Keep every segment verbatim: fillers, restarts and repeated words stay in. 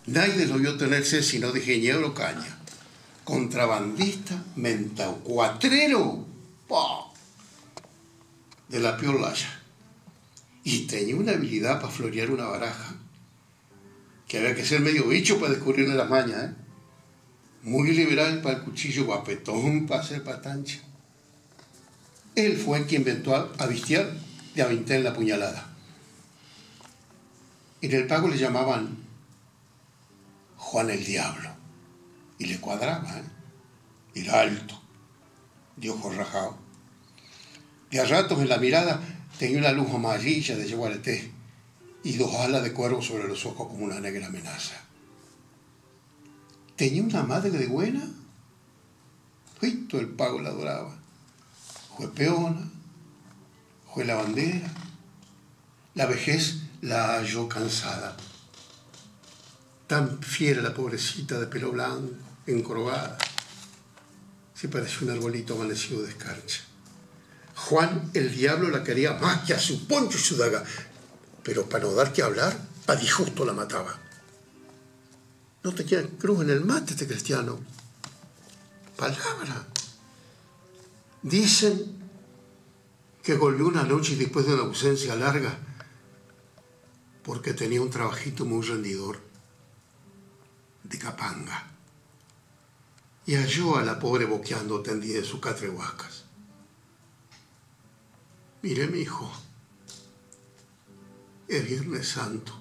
Nadie lo vio tenerse sino de Geñero Caña, contrabandista, mentao, cuatrero, ¡pah!, de la peor laya. Y tenía una habilidad para florear una baraja, que había que ser medio bicho para descubrirle las mañas, ¿eh? Muy liberal para el cuchillo, guapetón para hacer patancha. Él fue quien inventó a Vistiar de Avinté en la puñalada. En el pago le llamaban Juan el Diablo. Y le cuadraba, ¿eh? Era alto, de ojos rajados. De a ratos en la mirada tenía una luz amarilla de yeguareté y dos alas de cuervo sobre los ojos como una negra amenaza. Tenía una madre de buena. Todo el pago la adoraba. Fue peona, fue lavandera. La vejez la halló cansada. Tan fiera la pobrecita de pelo blanco, encorvada. Se parecía un arbolito amanecido de escarcha. Juan el Diablo la quería más que a su poncho y su daga, pero para no dar que hablar, pa' disgusto la mataba. No tenía cruz en el mate este cristiano. Palabra. Dicen que volvió una noche después de una ausencia larga porque tenía un trabajito muy rendidor de capanga y halló a la pobre boqueando tendida en su catre huascas. Mire, mi hijo, es Viernes Santo.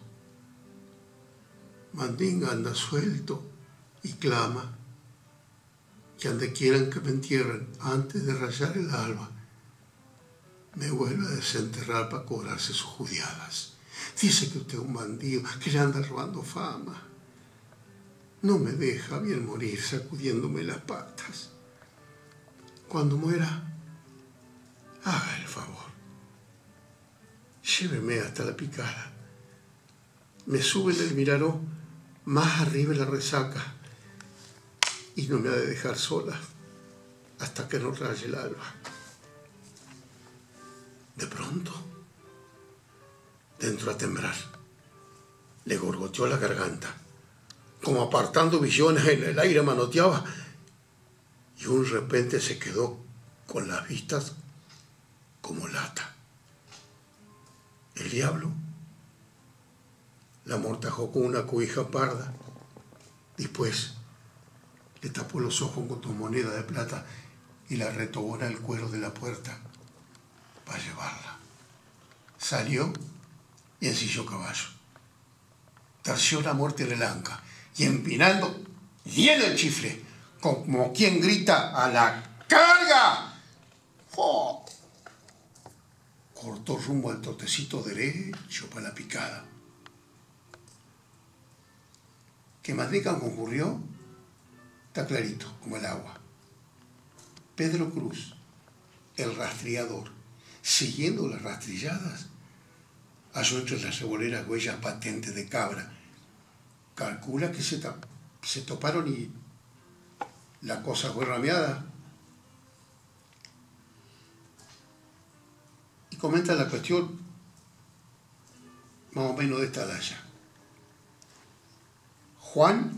Mandinga anda suelto y clama que ande quieran que me entierren antes de rayar el alba, me vuelve a desenterrar para cobrarse sus judiadas. Dice que usted es un bandido, que le anda robando fama. No me deja bien morir sacudiéndome las patas. Cuando muera, haga el favor. Lléveme hasta la picada. Me sube el Miraró, más arriba la resaca, y no me ha de dejar sola hasta que no raye el alba. De pronto, dentro a temblar, le gorgoteó la garganta, como apartando visiones en el aire manoteaba, y un repente se quedó con las vistas como lata. El diablo la amortajó con una cobija parda, después le tapó los ojos con tu moneda de plata y la retobó en el cuero de la puerta para llevarla. Salió y ensilló caballo. Terció la muerte en el anca y empinando, lleno el chifle, como quien grita a la carga. ¡Oh! Cortó rumbo al trotecito derecho para la picada. Que Mandinga concurrió, está clarito, como el agua. Pedro Cruz, el rastreador, siguiendo las rastrilladas, halló entre las reboleras huellas patentes de cabra. Calcula que se, se toparon y la cosa fue rameada. Y comenta la cuestión más o menos de esta laya. Juan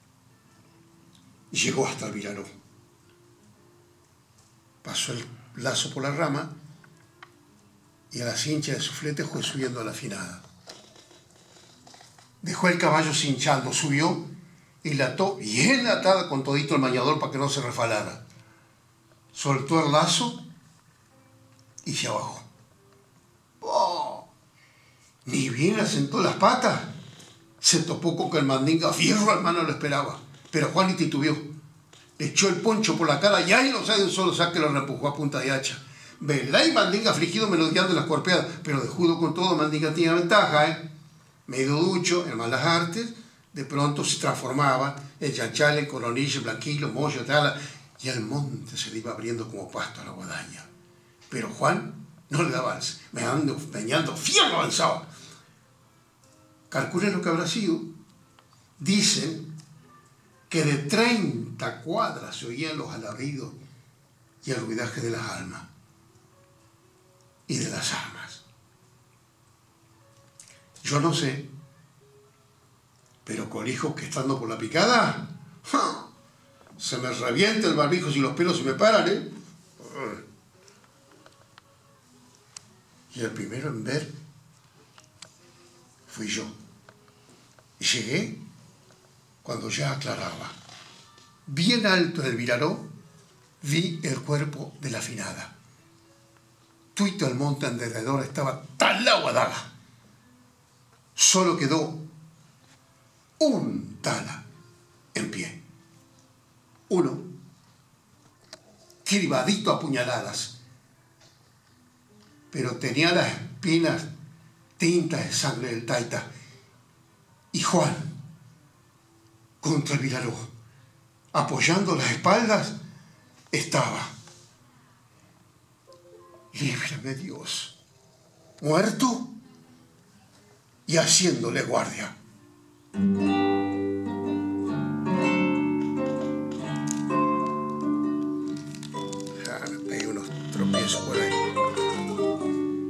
llegó hasta el Viraró. Pasó el lazo por la rama y a la cincha de su flete fue subiendo a la finada. Dejó el caballo cinchando, subió y la ató bien atada con todito el mañador para que no se refalara. Soltó el lazo y se abajó. ¡Oh! Ni bien asentó las patas, se topó con que el Mandinga fierro al mano lo esperaba. Pero Juan ni titubeó. Le echó el poncho por la cara y ahí no sabe de un solo saque lo repujó a punta de hacha. Velá y Mandinga afligido melodeando las cuerpeadas, pero de judo con todo Mandinga tenía ventaja, ¿eh? Medio ducho, en malas artes, de pronto se transformaba en chanchale, coronillo, blanquillo, mollo, tala, y el monte se le iba abriendo como pasto a la guadaña. Pero Juan no le daba avance, meando, meñando, fierro avanzaba. Calculen lo que habrá sido. Dicen que de treinta cuadras se oían los alaridos y el ruidaje de las almas y de las armas. Yo no sé Pero colijo que estando por la picada, ¡ja! Se me revienta el barbijo si los pelos se me paran, ¿eh? Y el primero en ver fui yo. Y llegué cuando ya aclaraba. Bien alto en el Viraró, vi el cuerpo de la finada. Tuito el monte alrededor estaba talado a daga. Solo quedó un tala en pie. Uno, cribadito a puñaladas, pero tenía las espinas tintas de sangre del taita. Y Juan, contra el Viraró, apoyando las espaldas, estaba. Líbrame Dios, muerto y haciéndole guardia. Me pegué unos tropiezos.